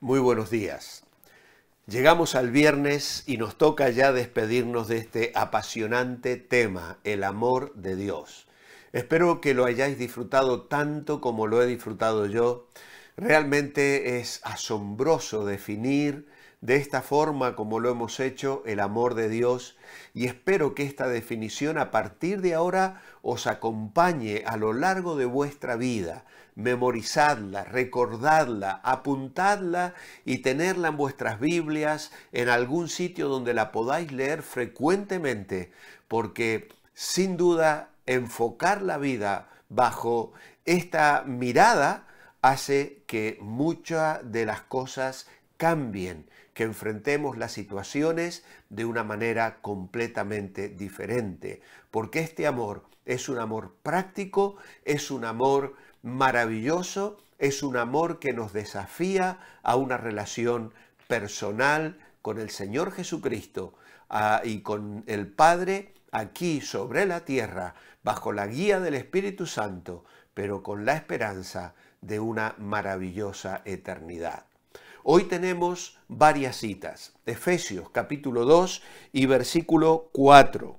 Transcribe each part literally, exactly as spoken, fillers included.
Muy buenos días. Llegamos al viernes y nos toca ya despedirnos de este apasionante tema, el amor de Dios. Espero que lo hayáis disfrutado tanto como lo he disfrutado yo. Realmente es asombroso definir de esta forma como lo hemos hecho el amor de Dios, y espero que esta definición a partir de ahora os acompañe a lo largo de vuestra vida. Memorizadla, recordadla, apuntadla y tenerla en vuestras Biblias, en algún sitio donde la podáis leer frecuentemente, porque sin duda enfocar la vida bajo esta mirada hace que muchas de las cosas cambien, que enfrentemos las situaciones de una manera completamente diferente, porque este amor es un amor práctico, es un amor maravilloso, es un amor que nos desafía a una relación personal con el Señor Jesucristo uh, y con el Padre aquí sobre la tierra, bajo la guía del Espíritu Santo, pero con la esperanza de una maravillosa eternidad. Hoy tenemos varias citas. Efesios capítulo dos y versículo cuatro.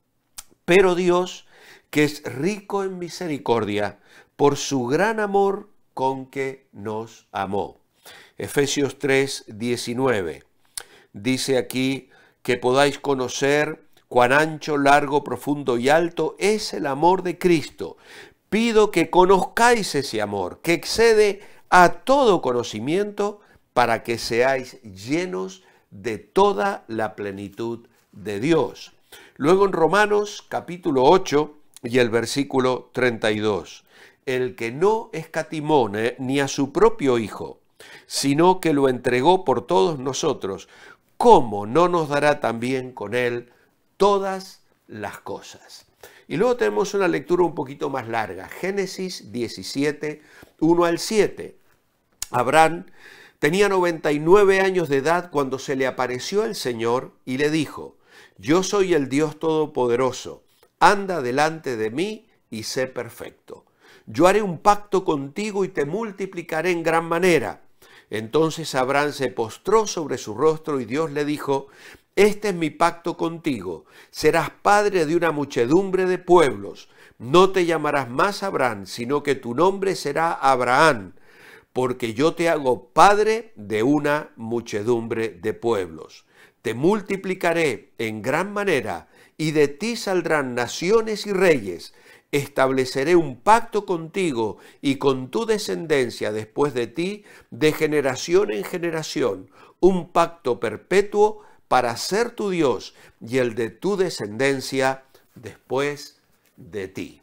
Pero Dios, que es rico en misericordia, por su gran amor con que nos amó. Efesios tres, diecinueve. Dice aquí que podáis conocer cuán ancho, largo, profundo y alto es el amor de Cristo. Pido que conozcáis ese amor, que excede a todo conocimiento, para que seáis llenos de toda la plenitud de Dios. Luego en Romanos capítulo ocho y el versículo treinta y dos. El que no escatimó ni a su propio Hijo, sino que lo entregó por todos nosotros, ¿cómo no nos dará también con él todas las cosas? Y luego tenemos una lectura un poquito más larga, Génesis diecisiete, uno al siete. Abraham tenía noventa y nueve años de edad cuando se le apareció el Señor y le dijo: yo soy el Dios Todopoderoso, anda delante de mí y sé perfecto. Yo haré un pacto contigo y te multiplicaré en gran manera. Entonces Abraham se postró sobre su rostro y Dios le dijo: este es mi pacto contigo, serás padre de una muchedumbre de pueblos. No te llamarás más Abraham, sino que tu nombre será Abraham, porque yo te hago padre de una muchedumbre de pueblos. Te multiplicaré en gran manera, y de ti saldrán naciones y reyes. Estableceré un pacto contigo y con tu descendencia después de ti, de generación en generación, un pacto perpetuo para ser tu Dios y el de tu descendencia después de ti.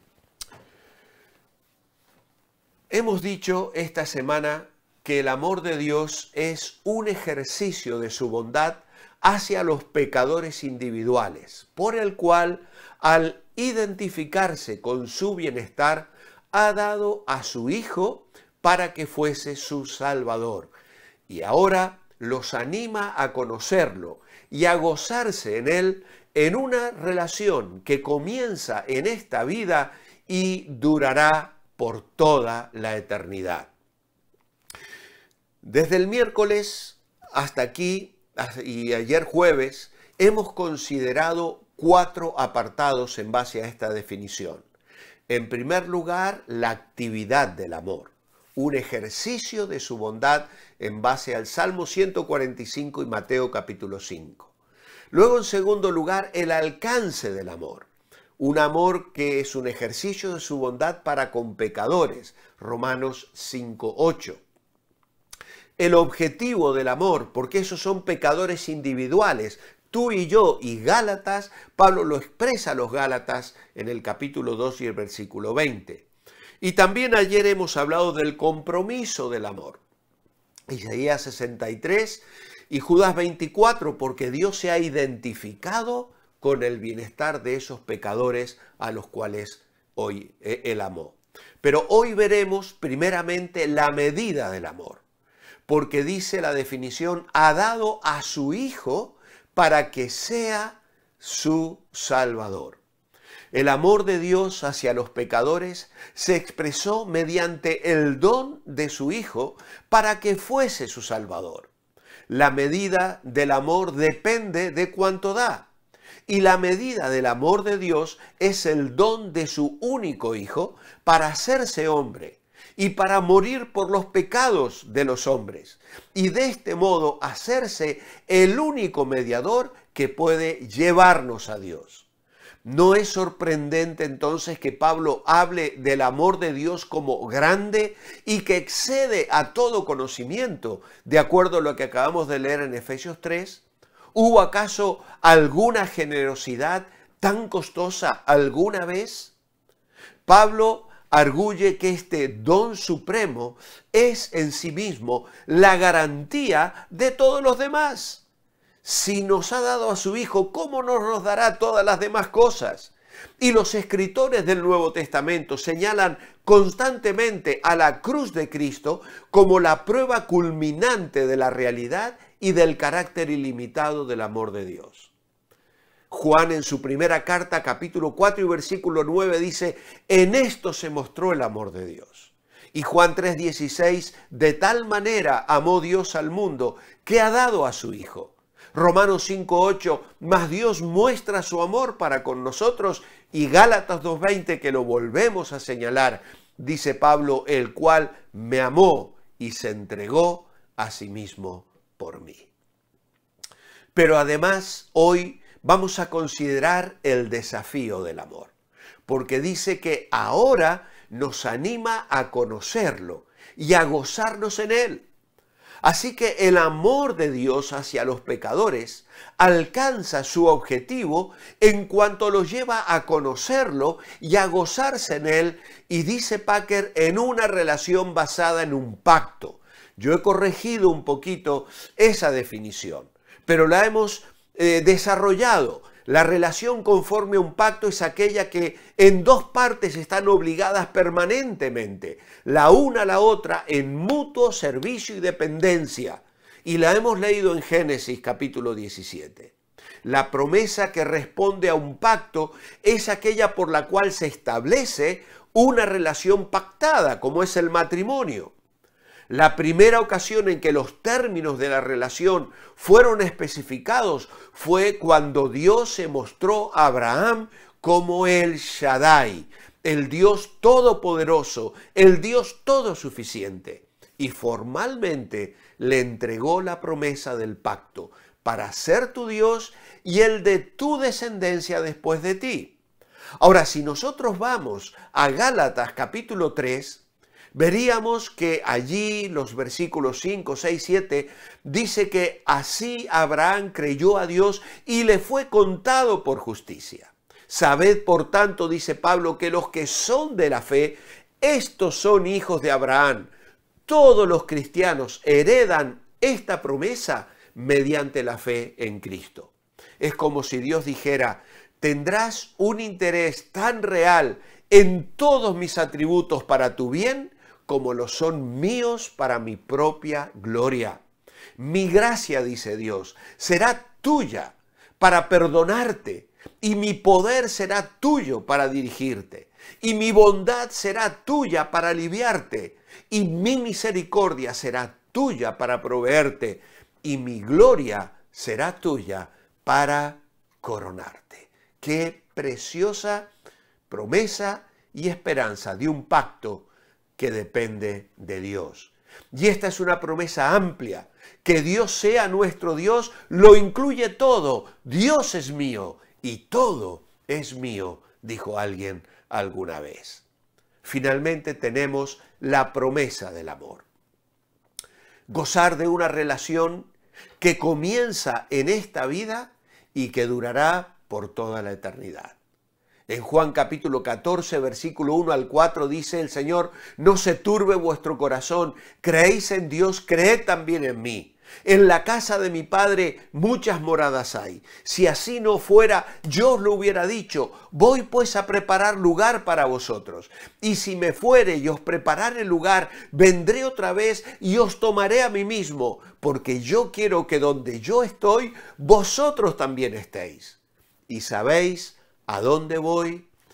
Hemos dicho esta semana que el amor de Dios es un ejercicio de su bondad hacia los pecadores individuales, por el cual, al identificarse con su bienestar, ha dado a su Hijo para que fuese su Salvador. Y ahora los anima a conocerlo y a gozarse en él en una relación que comienza en esta vida y durará por toda la eternidad. Desde el miércoles hasta aquí y ayer jueves hemos considerado cuatro apartados en base a esta definición. En primer lugar, la actividad del amor, un ejercicio de su bondad en base al Salmo ciento cuarenta y cinco y Mateo capítulo cinco. Luego, en segundo lugar, el alcance del amor. Un amor que es un ejercicio de su bondad para con pecadores, Romanos cinco, ocho. El objetivo del amor, porque esos son pecadores individuales, tú y yo, y Gálatas, Pablo lo expresa a los Gálatas en el capítulo dos y el versículo veinte. Y también ayer hemos hablado del compromiso del amor, Isaías sesenta y tres y Judas veinticuatro, porque Dios se ha identificado con el bienestar de esos pecadores a los cuales hoy Él amó. Pero hoy veremos primeramente la medida del amor, porque dice la definición, ha dado a su Hijo para que sea su Salvador. El amor de Dios hacia los pecadores se expresó mediante el don de su Hijo para que fuese su Salvador. La medida del amor depende de cuánto da. Y la medida del amor de Dios es el don de su único Hijo para hacerse hombre y para morir por los pecados de los hombres. Y de este modo hacerse el único mediador que puede llevarnos a Dios. ¿No es sorprendente entonces que Pablo hable del amor de Dios como grande y que excede a todo conocimiento, de acuerdo a lo que acabamos de leer en Efesios tres? ¿Hubo acaso alguna generosidad tan costosa alguna vez? Pablo arguye que este don supremo es en sí mismo la garantía de todos los demás. Si nos ha dado a su Hijo, ¿cómo no nos dará todas las demás cosas? Y los escritores del Nuevo Testamento señalan constantemente a la cruz de Cristo como la prueba culminante de la realidad y del carácter ilimitado del amor de Dios. Juan en su primera carta, capítulo cuatro y versículo nueve dice, en esto se mostró el amor de Dios. Y Juan tres dieciséis, de tal manera amó Dios al mundo que ha dado a su Hijo. Romanos cinco ocho, mas Dios muestra su amor para con nosotros, y Gálatas dos veinte, que lo volvemos a señalar, dice Pablo, el cual me amó y se entregó a sí mismo por mí. Pero además hoy vamos a considerar el desafío del amor, porque dice que ahora nos anima a conocerlo y a gozarnos en él. Así que el amor de Dios hacia los pecadores alcanza su objetivo en cuanto los lleva a conocerlo y a gozarse en él, y dice Packer, en una relación basada en un pacto. Yo he corregido un poquito esa definición, pero la hemos eh, desarrollado. La relación conforme a un pacto es aquella que en dos partes están obligadas permanentemente, la una a la otra en mutuo servicio y dependencia. Y la hemos leído en Génesis capítulo diecisiete. La promesa que responde a un pacto es aquella por la cual se establece una relación pactada, como es el matrimonio. La primera ocasión en que los términos de la relación fueron especificados fue cuando Dios se mostró a Abraham como el Shaddai, el Dios todopoderoso, el Dios todosuficiente. Y formalmente le entregó la promesa del pacto para ser tu Dios y el de tu descendencia después de ti. Ahora, si nosotros vamos a Gálatas capítulo tres, veríamos que allí los versículos cinco, seis, siete dice que así Abraham creyó a Dios y le fue contado por justicia. Sabed, por tanto, dice Pablo, que los que son de la fe, estos son hijos de Abraham. Todos los cristianos heredan esta promesa mediante la fe en Cristo. Es como si Dios dijera, tendrás un interés tan real en todos mis atributos para tu bien, como lo son míos para mi propia gloria. Mi gracia, dice Dios, será tuya para perdonarte, y mi poder será tuyo para dirigirte, y mi bondad será tuya para aliviarte, y mi misericordia será tuya para proveerte, y mi gloria será tuya para coronarte. Qué preciosa promesa y esperanza de un pacto que depende de Dios. Y esta es una promesa amplia. Que Dios sea nuestro Dios lo incluye todo. Dios es mío y todo es mío, dijo alguien alguna vez. Finalmente tenemos la promesa del amor. Gozar de una relación que comienza en esta vida y que durará por toda la eternidad. En Juan capítulo catorce, versículo uno al cuatro dice el Señor, no se turbe vuestro corazón, creéis en Dios, creed también en mí. En la casa de mi Padre muchas moradas hay. Si así no fuera, yo os lo hubiera dicho. Voy pues a preparar lugar para vosotros. Y si me fuere y os preparare lugar, vendré otra vez y os tomaré a mí mismo, porque yo quiero que donde yo estoy, vosotros también estéis. Y sabéis a dónde voy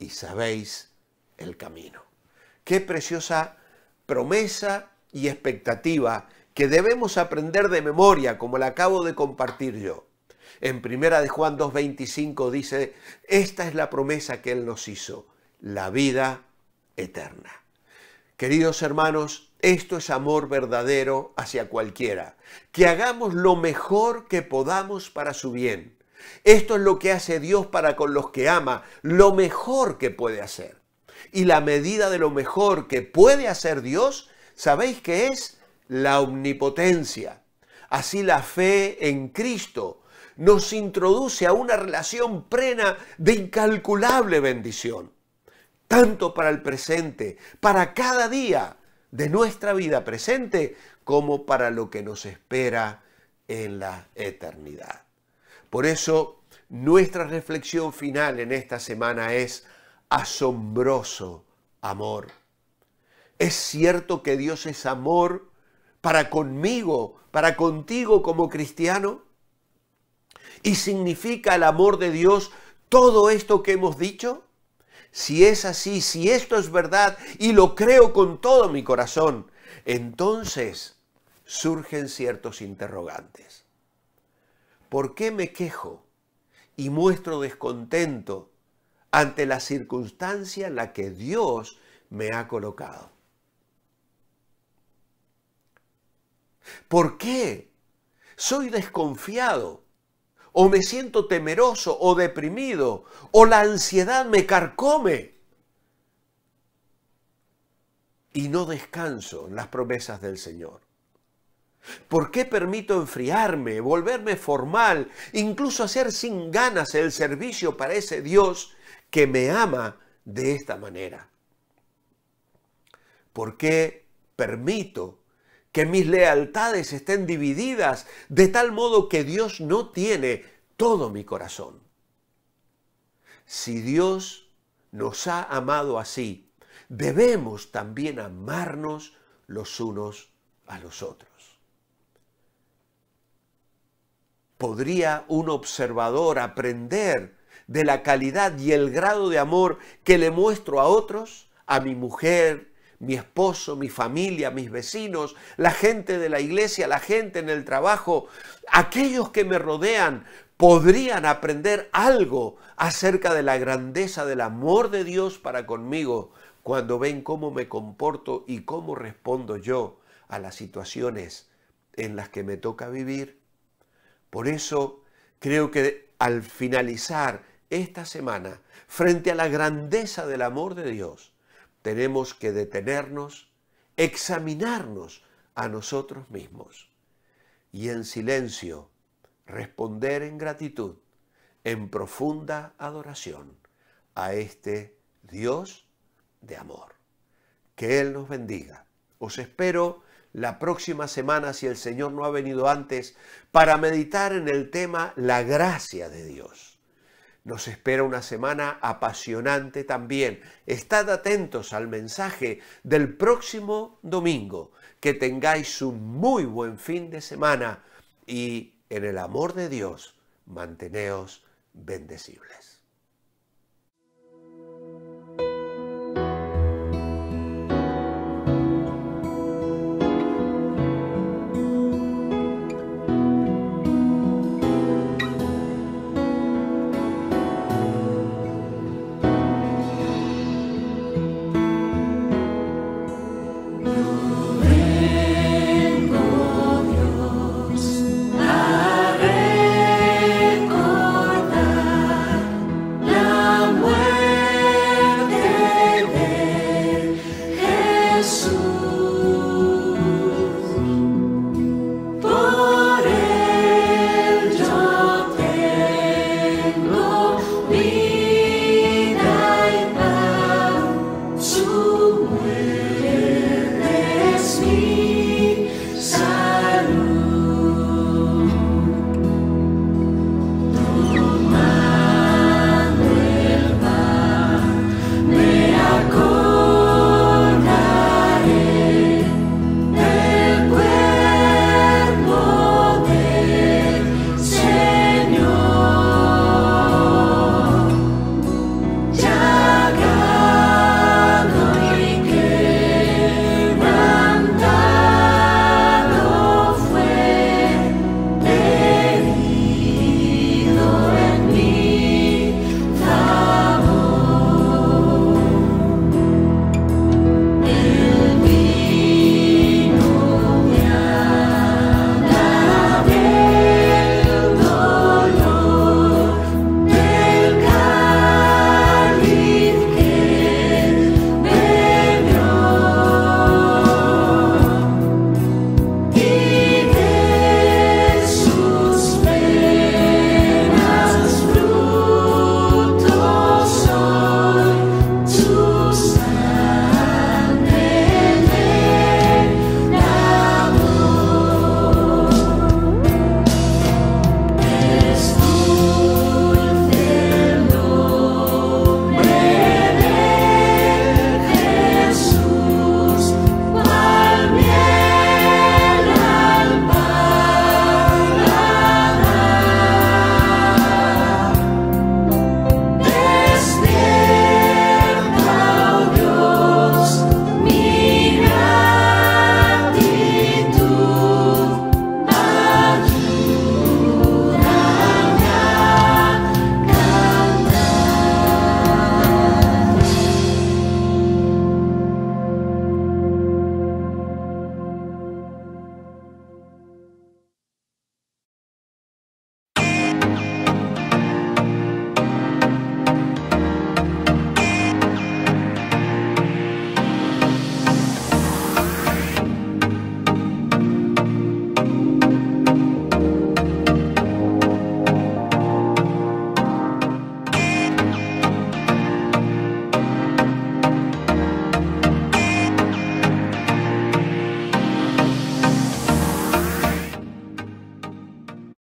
y sabéis el camino. Qué preciosa promesa y expectativa que debemos aprender de memoria, como la acabo de compartir yo. En primera de Juan dos veinticinco dice, esta es la promesa que Él nos hizo, la vida eterna. Queridos hermanos, esto es amor verdadero hacia cualquiera. Que hagamos lo mejor que podamos para su bien. Esto es lo que hace Dios para con los que ama, lo mejor que puede hacer. Y la medida de lo mejor que puede hacer Dios, ¿sabéis qué es? La omnipotencia. Así la fe en Cristo nos introduce a una relación plena de incalculable bendición, tanto para el presente, para cada día de nuestra vida presente, como para lo que nos espera en la eternidad. Por eso, nuestra reflexión final en esta semana es asombroso amor. ¿Es cierto que Dios es amor para conmigo, para contigo como cristiano? ¿Y significa el amor de Dios todo esto que hemos dicho? Si es así, si esto es verdad y lo creo con todo mi corazón, entonces surgen ciertos interrogantes. ¿Por qué me quejo y muestro descontento ante la circunstancia en la que Dios me ha colocado? ¿Por qué soy desconfiado? ¿O me siento temeroso o deprimido? ¿O la ansiedad me carcome? Y no descanso en las promesas del Señor. ¿Por qué permito enfriarme, volverme formal, incluso hacer sin ganas el servicio para ese Dios que me ama de esta manera? ¿Por qué permito que mis lealtades estén divididas de tal modo que Dios no tiene todo mi corazón? Si Dios nos ha amado así, debemos también amarnos los unos a los otros. ¿Podría un observador aprender de la calidad y el grado de amor que le muestro a otros, a mi mujer, mi esposo, mi familia, mis vecinos, la gente de la iglesia, la gente en el trabajo, aquellos que me rodean? ¿Podrían aprender algo acerca de la grandeza del amor de Dios para conmigo cuando ven cómo me comporto y cómo respondo yo a las situaciones en las que me toca vivir? Por eso creo que al finalizar esta semana, frente a la grandeza del amor de Dios, tenemos que detenernos, examinarnos a nosotros mismos y en silencio responder en gratitud, en profunda adoración a este Dios de amor. Que Él nos bendiga. Os espero la próxima semana, si el Señor no ha venido antes, para meditar en el tema la gracia de Dios. Nos espera una semana apasionante también. Estad atentos al mensaje del próximo domingo. Que tengáis un muy buen fin de semana y en el amor de Dios manteneos bendecibles.